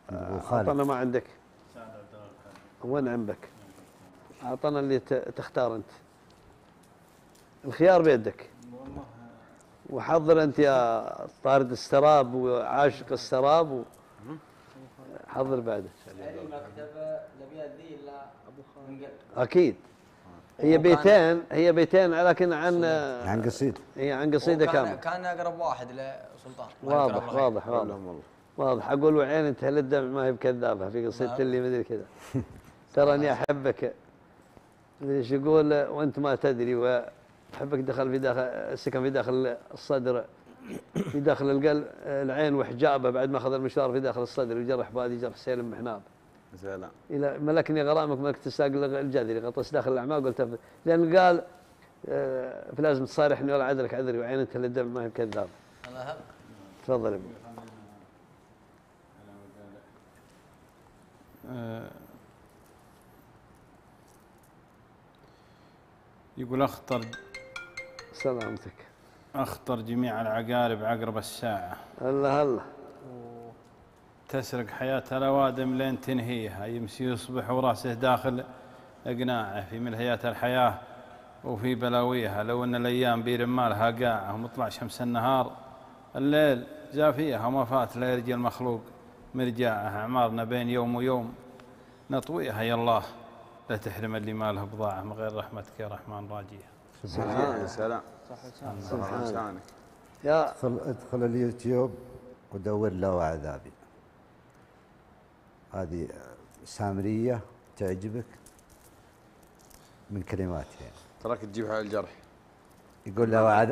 أعطنا ما عندك. وين عندك؟ أعطنا اللي تختار أنت. الخيار بيدك. وحضر أنت يا طارد السراب وعاشق السراب حضر بعده. أكيد. هي بيتين لكن عن قصيدة. هي عن قصيدة كاملة. كان أقرب واحد لسلطان. واضح. أقول وعين أنت الدمع ما هي بكذابة في قصيدة اللي مدري كذا. ترى أني أحبك. ايش يقول وأنت ما تدري وأحبك دخل في داخل السكن في داخل الصدر في داخل القلب العين وحجابه بعد ما أخذ المشوار في داخل الصدر وجرح بادي جرح سيل محناب. سلام. إلى ملكني غرامك ملك تساق الجذري غطس داخل الأعماق قلت لأن قال فلازم تصارحني ولا عذرك عذري وعين أنت الدمع ما هي بكذابة. تفضل يا يقول سلامتك. أخطر جميع العقارب عقرب الساعة. الله تسرق حياة الأوادم لين تنهيها يمسي يصبح وراسه داخل أقناعه في ملهيات الحياة وفي بلاويها. لو أن الأيام بيرمالها قاعة ومطلع شمس النهار الليل جافيها وما فات لا يرجي المخلوق مرجاعه. أعمارنا بين يوم ويوم نطويها يا الله لا تحرم اللي ماله بضاعة من غير رحمتك يا رحمن راجية. سلام. يا ادخل اليوتيوب ودور له عذابي. هذه سامرية تعجبك من كلماتها. تراك تجيبها على الجرح. يقول له